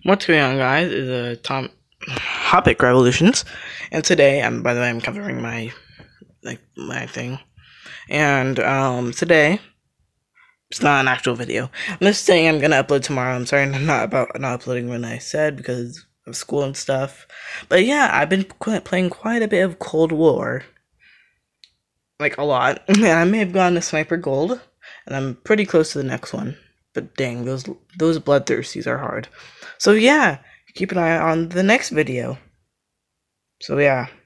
What's going on, guys? Is Tom Hopic Revolutions, and today by the way, I'm covering my thing, and today it's not an actual video. I'm just saying I'm gonna upload tomorrow. I'm sorry not uploading when I said because of school and stuff, but yeah, I've been playing quite a bit of Cold War, like a lot, and I may have gone to Sniper Gold, and I'm pretty close to the next one. But dang, those bloodthirsties are hard. So yeah, keep an eye on the next video. So yeah.